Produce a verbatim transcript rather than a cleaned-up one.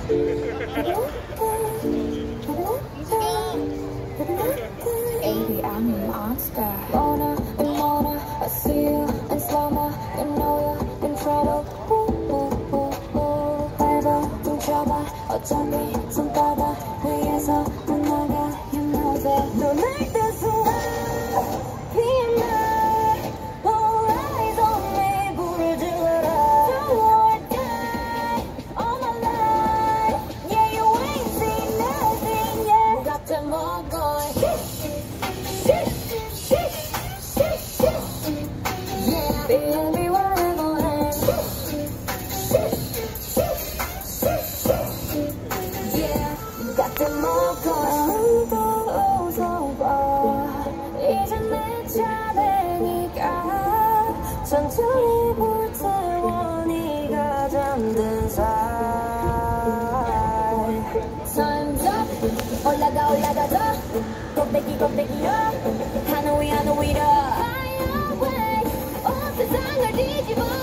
Baby, I'm a monster. Mona and Mona, I see you in slow-mo. You know you're in trouble. Ooh, ooh, ooh, ooh. 밟아, 좀 쳐봐. 어차피 손바닥 위에서 못 나가. You know that. 너 날 때 순간 피어나. All eyes on me. 불을 질러라. Don't want die all my life. Yeah, you ain't seen nothing yet. 뭐 같아 먹어. 천천히 불태워 네가 잠든 사이. Time's up. 올라가 올라가 더 꼭대기 꼭대기로 하늘 위 하늘 위로 Fly away. 온 세상을 뒤집어